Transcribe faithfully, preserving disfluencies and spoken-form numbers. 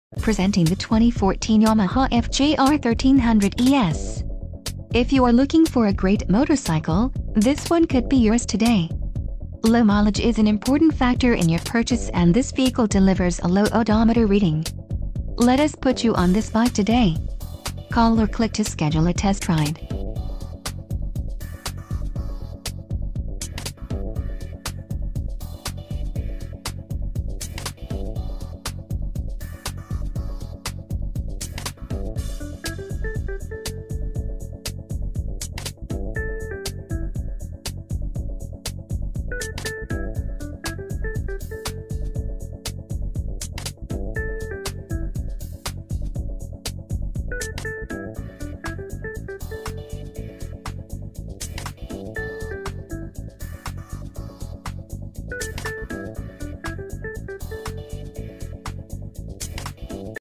Presenting the twenty fourteen Yamaha F J R thirteen hundred E S. If you are looking for a great motorcycle, this one could be yours today. Low mileage is an important factor in your purchase, and this vehicle delivers a low odometer reading. Let us put you on this bike today. Call or click to schedule a test ride.